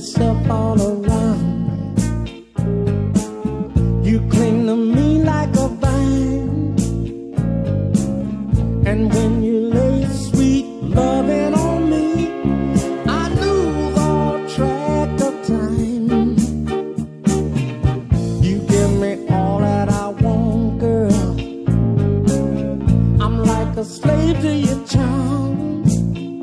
yourself all around me. You cling to me like a vine, and when you lay sweet loving on me, I lose all track of time. You give me all that I want, girl. I'm like a slave to your charms,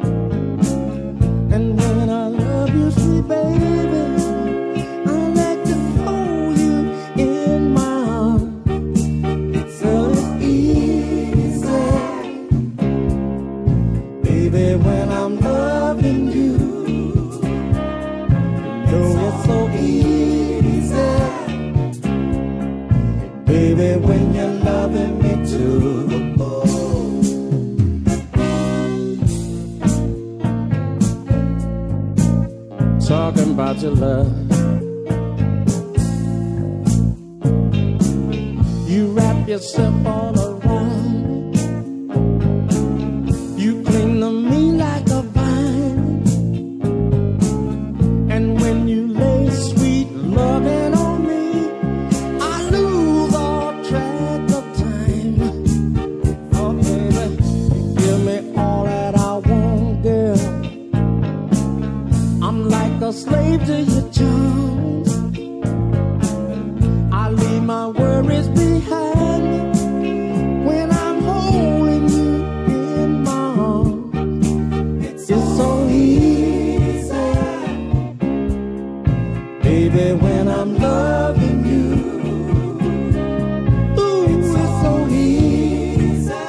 and when I love you, sweet baby, I like to hold you in my arms. So it's easy, baby, when I'm loving you. No, it's so easy, baby, when you're loving me too. Talking about your love, you wrap yourself all around me. You cling to me like a vine, and when you lay sweet loving on me, I lose all track of time. Oh baby, you give me all that I want, girl. I'm like a slave to your charms. I leave my worries behind me when I'm holding you in my arms. It's so easy, baby, when I'm loving you. Ooh, it's so easy,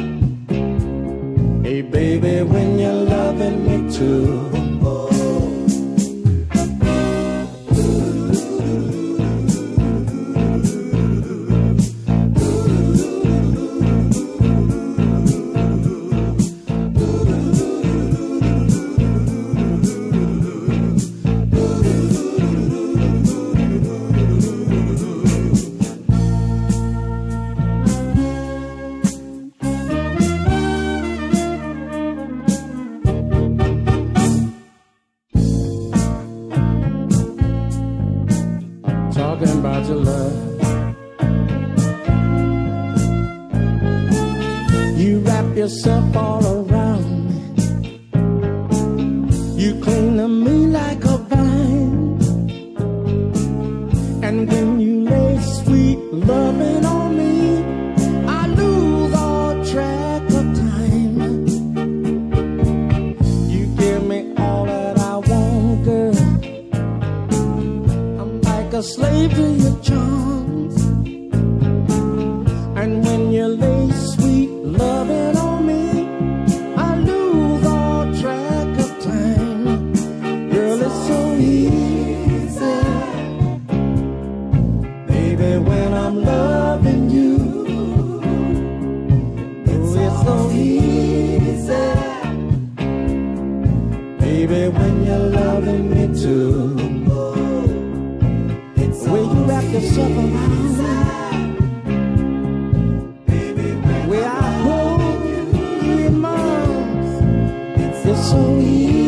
hey baby, when you're loving me too. Talking about your love, you wrap yourself all around me. You cling to me like a vine, and when you lay sweet loving on me, I lose all track of time. You give me all that I want, girl. A slave to your charms, and when you lay sweet loving on me, I lose all track of time. Girl, it's so easy, baby, when I'm loving you. Oh, it's so easy, baby, when you're loving me too. Where you wrap yourself around me, where I hold you in my arms, it's so easy.